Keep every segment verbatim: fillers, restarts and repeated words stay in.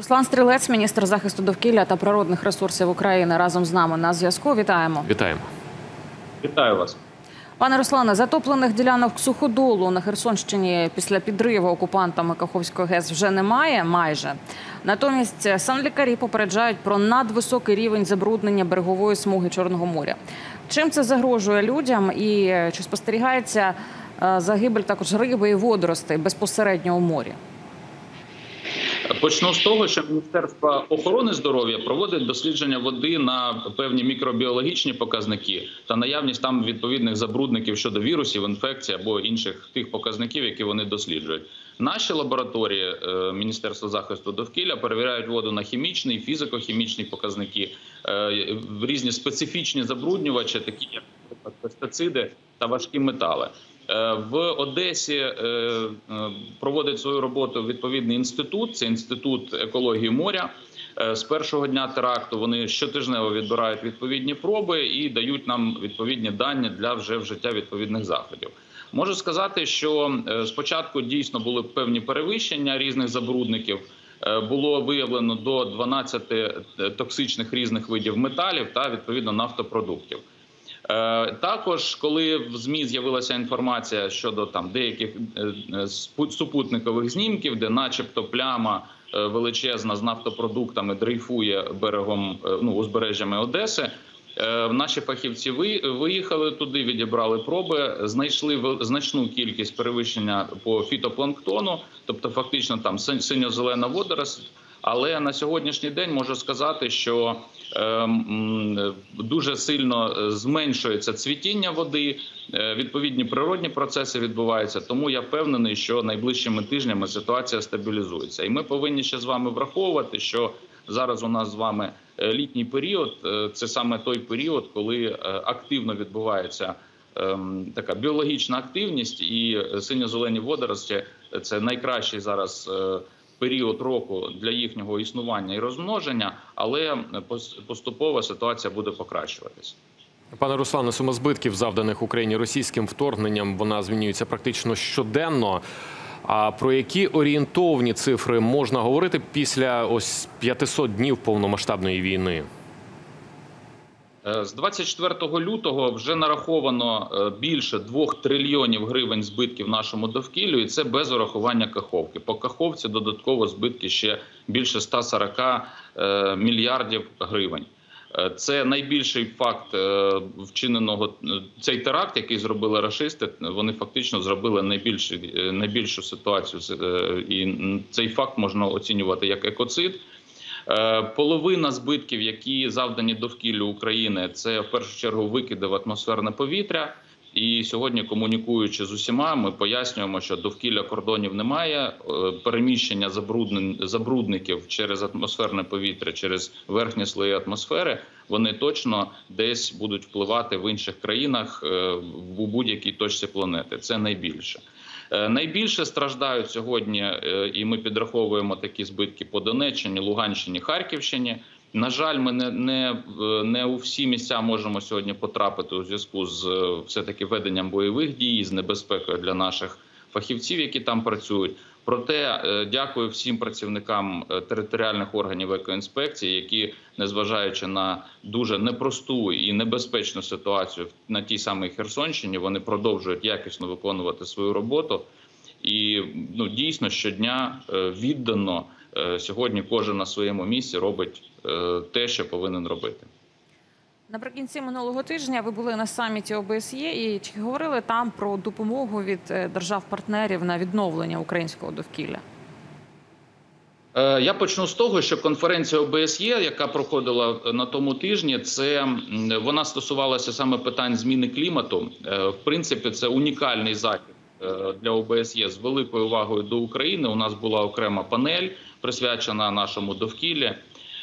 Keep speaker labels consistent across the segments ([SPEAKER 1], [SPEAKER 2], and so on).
[SPEAKER 1] Руслан Стрілець, міністр захисту довкілля та природних ресурсів України, разом з нами на зв'язку. Вітаємо.
[SPEAKER 2] Вітаємо.
[SPEAKER 3] Вітаю вас.
[SPEAKER 1] Пане Руслане, затоплених ділянок суходолу на Херсонщині після підриву окупантами Каховської ГЕС вже немає майже. Натомість санлікарі попереджають про надвисокий рівень забруднення берегової смуги Чорного моря. Чим це загрожує людям і чи спостерігається загибель також риби і водоростей безпосередньо у морі?
[SPEAKER 3] Почну з того, що Міністерство охорони здоров'я проводить дослідження води на певні мікробіологічні показники та наявність там відповідних забрудників щодо вірусів, інфекцій або інших тих показників, які вони досліджують. Наші лабораторії Міністерства захисту довкілля перевіряють воду на хімічні, фізико-хімічні показники, різні специфічні забруднювачі, такі як пестициди та важкі метали. В Одесі проводить свою роботу відповідний інститут, це Інститут екології моря. З першого дня теракту вони щотижнево відбирають відповідні проби і дають нам відповідні дані для вже вжиття відповідних заходів. Можу сказати, що спочатку дійсно були певні перевищення різних забрудників. Було виявлено до дванадцяти токсичних різних видів металів та відповідно нафтопродуктів. Також, коли в ЗМІ з'явилася інформація щодо там деяких супутникових знімків, де начебто пляма величезна з нафтопродуктами дрейфує берегом, ну, узбережжями Одеси, наші фахівці виїхали туди, відібрали проби, знайшли значну кількість перевищення по фітопланктону, тобто фактично там синьо-зелена водоросль. Але на сьогоднішній день можу сказати, що е, дуже сильно зменшується цвітіння води, е, відповідні природні процеси відбуваються. Тому я впевнений, що найближчими тижнями ситуація стабілізується. І ми повинні ще з вами враховувати, що зараз у нас з вами літній період. Е, це саме той період, коли е, активно відбувається е, така біологічна активність. І синьо-зелені водорості – це найкращий зараз е, період року для їхнього існування і розмноження, але поступово ситуація буде покращуватися.
[SPEAKER 2] Пане Руслане, сума збитків, завданих Україні російським вторгненням, вона змінюється практично щоденно. А про які орієнтовні цифри можна говорити після ось п'ятисот днів повномасштабної війни?
[SPEAKER 3] З двадцять четвертого лютого вже нараховано більше двох трильйонів гривень збитків нашому довкіллю, і це без урахування Каховки. По Каховці додатково збитки ще більше ста сорока мільярдів гривень. Це найбільший факт вчиненого, цей теракт, який зробили рашисти, вони фактично зробили найбільшу, найбільшу ситуацію, і цей факт можна оцінювати як екоцид. Половина збитків, які завдані довкіллю України, це в першу чергу викиди в атмосферне повітря. І сьогодні, комунікуючи з усіма, ми пояснюємо, що довкілля кордонів немає, переміщення забрудників через атмосферне повітря, через верхні слої атмосфери, вони точно десь будуть впливати в інших країнах, у будь-якій точці планети. Це найбільше. Найбільше страждають сьогодні, і ми підраховуємо такі збитки по Донеччині, Луганщині, Харківщині. На жаль, ми не, не, не у всі місця можемо сьогодні потрапити у зв'язку з все-таки веденням бойових дій, з небезпекою для наших фахівців, які там працюють. Проте дякую всім працівникам територіальних органів екоінспекції, які, незважаючи на дуже непросту і небезпечну ситуацію на тій самій Херсонщині, вони продовжують якісно виконувати свою роботу. І ну, дійсно щодня віддано сьогодні кожен на своєму місці робить те, що повинен робити.
[SPEAKER 1] Наприкінці минулого тижня ви були на саміті О Б С Є і чи говорили там про допомогу від держав-партнерів на відновлення українського довкілля?
[SPEAKER 3] Я почну з того, що конференція О Б С Є, яка проходила на тому тижні, це, вона стосувалася саме питань зміни клімату. В принципі, це унікальний захід для О Б С Є з великою увагою до України. У нас була окрема панель, присвячена нашому довкіллю.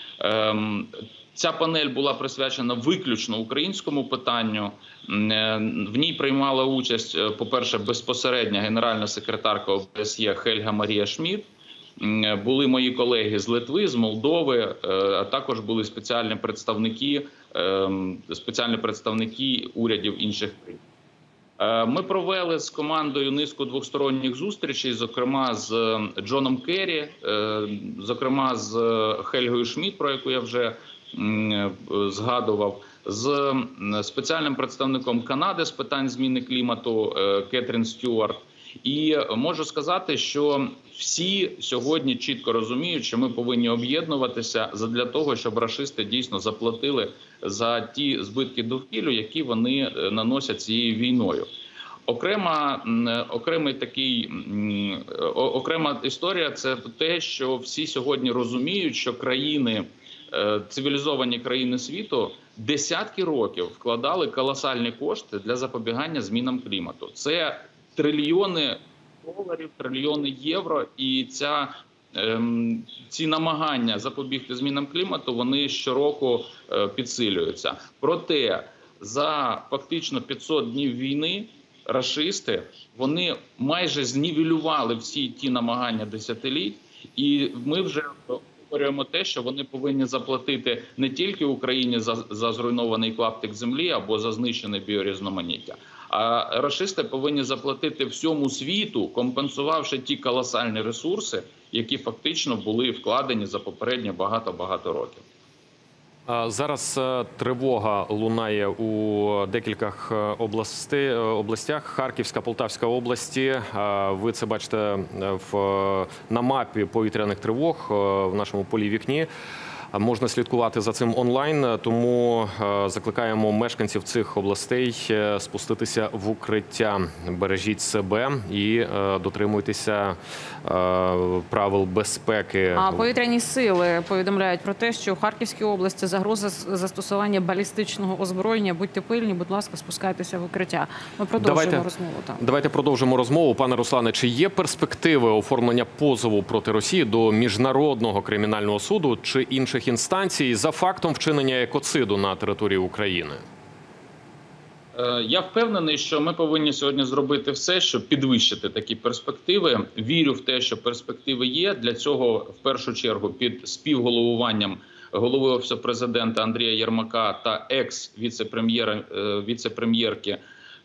[SPEAKER 3] Ця панель була присвячена виключно українському питанню. В ній приймала участь, по-перше, безпосередня генеральна секретарка О Б С Є Хельга Марія Шмідт. Були мої колеги з Литви, з Молдови, а також були спеціальні представники, спеціальні представники урядів інших країн. Ми провели з командою низку двосторонніх зустрічей, зокрема з Джоном Керрі, зокрема з Хельгою Шмідт, про яку я вже згадував, з спеціальним представником Канади з питань зміни клімату Кетрін Стюарт. І можу сказати, що всі сьогодні чітко розуміють, що ми повинні об'єднуватися задля того, щоб рашисти дійсно заплатили за ті збитки довкіллю, які вони наносять цією війною. Окрема, окремий такий, окрема історія – це те, що всі сьогодні розуміють, що країни, цивілізовані країни світу десятки років вкладали колосальні кошти для запобігання змінам клімату. Це трильйони доларів, трильйони євро, і ця, ем, ці намагання запобігти змінам клімату, вони щороку е, підсилюються. Проте за фактично п'ятсот днів війни рашисти, вони майже знівелювали всі ті намагання десятиліть, і ми вже говоримо те, що вони повинні заплатити не тільки Україні за, за зруйнований клаптик землі або за знищене біорізноманіття, а рашисти повинні заплатити всьому світу, компенсувавши ті колосальні ресурси, які фактично були вкладені за попередні багато-багато років.
[SPEAKER 2] Зараз тривога лунає у декількох області, областях. Харківська, Полтавська області. Ви це бачите в, на мапі повітряних тривог в нашому полі вікні. Можна слідкувати за цим онлайн, тому закликаємо мешканців цих областей спуститися в укриття. Бережіть себе і дотримуйтеся правил безпеки.
[SPEAKER 1] А повітряні сили повідомляють про те, що у Харківській області загроза застосування балістичного озброєння. Будьте пильні, будь ласка, спускайтеся в укриття. Ми продовжуємо
[SPEAKER 2] давайте,
[SPEAKER 1] розмову. Там.
[SPEAKER 2] Давайте продовжимо розмову. Пане Руслане, чи є перспективи оформлення позову проти Росії до Міжнародного кримінального суду чи інших інстанцій за фактом вчинення екоциду на території України?
[SPEAKER 3] Я впевнений, що ми повинні сьогодні зробити все, щоб підвищити такі перспективи. Вірю в те, що перспективи є. Для цього, в першу чергу, під співголовуванням голови Офісу Президента Андрія Єрмака та екс-віце-прем'єра, віце-прем'єрки,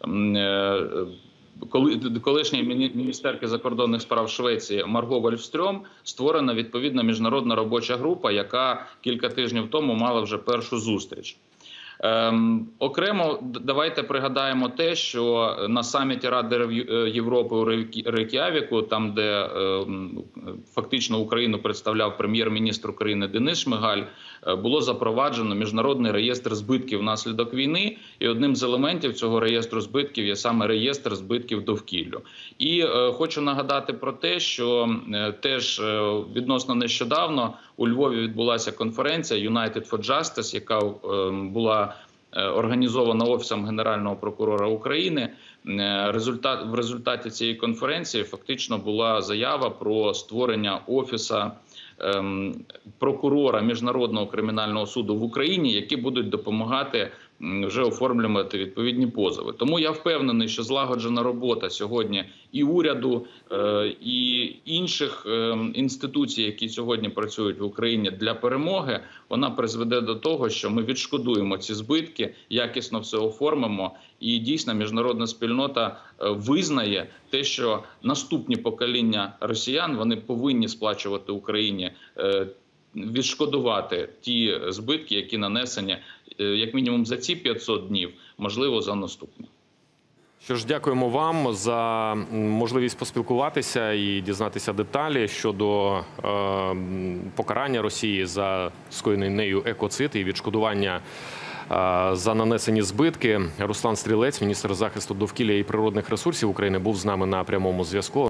[SPEAKER 3] колишньої міністерки закордонних справ Швеції Марго Вальстрьом створена відповідна міжнародна робоча група, яка кілька тижнів тому мала вже першу зустріч. Ем, окремо, давайте пригадаємо те, що на саміті Ради Європи у Рейк'явіку, там, де ем, фактично Україну представляв прем'єр-міністр України Денис Шмигаль, було запроваджено міжнародний реєстр збитків внаслідок війни, і одним з елементів цього реєстру збитків є саме реєстр збитків довкіллю. І е, хочу нагадати про те, що е, теж е, відносно нещодавно у Львові відбулася конференція United for Justice, яка е, була організована Офісом Генерального прокурора України. Результат, в результаті цієї конференції фактично була заява про створення Офісу ем, прокурора Міжнародного кримінального суду в Україні, які будуть допомагати вже оформлювати відповідні позови. Тому я впевнений, що злагоджена робота сьогодні і уряду, е, і інших е, інституцій, які сьогодні працюють в Україні для перемоги, вона призведе до того, що ми відшкодуємо ці збитки, якісно все оформимо, і дійсно міжнародна спільнота визнає те, що наступні покоління росіян, вони повинні сплачувати Україні, е, відшкодувати ті збитки, які нанесені як мінімум за ці п'ятсот днів, можливо, за наступні.
[SPEAKER 2] Що ж, дякуємо вам за можливість поспілкуватися і дізнатися деталі щодо е, покарання Росії за скоєний нею екоцид і відшкодування е, за нанесені збитки. Руслан Стрілець, міністр захисту довкілля і природних ресурсів України, був з нами на прямому зв'язку.